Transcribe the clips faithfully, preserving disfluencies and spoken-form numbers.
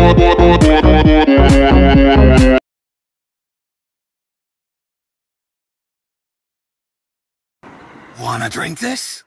Wanna drink this?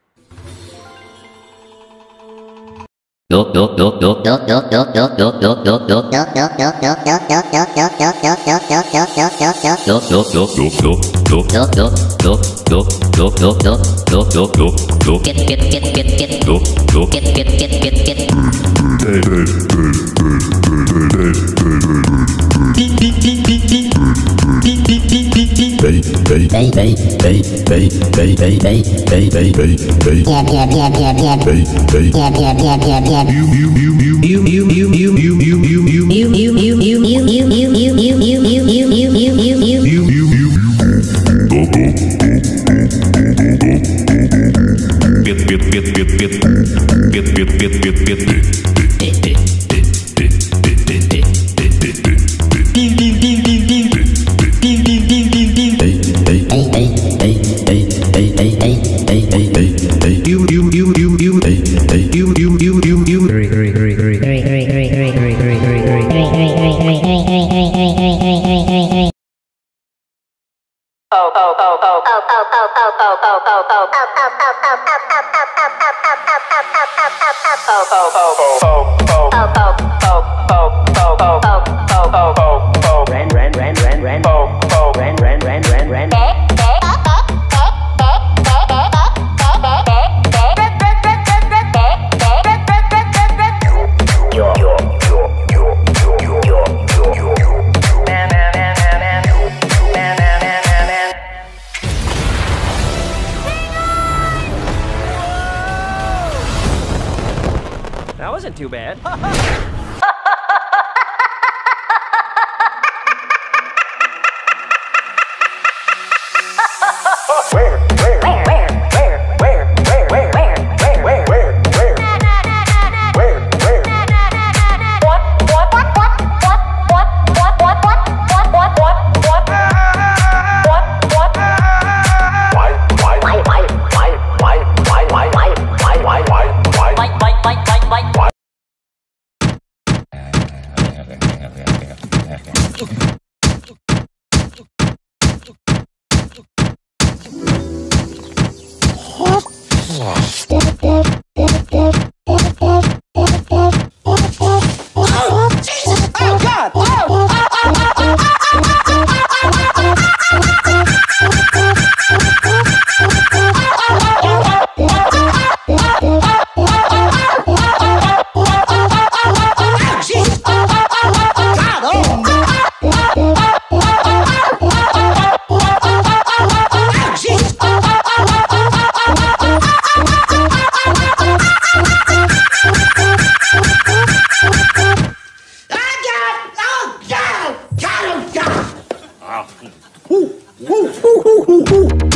That wasn't too bad. Where, where, where, where, where, where, where, where, where, where, where, where, where, where? What, what, what, what, what, what, what, what, what, what, what, what, what, what? Why, why, why, why, why, why, why, why, why, why, why, why, why, why, why, why, why? Ooh, ooh, ooh, ooh, ooh.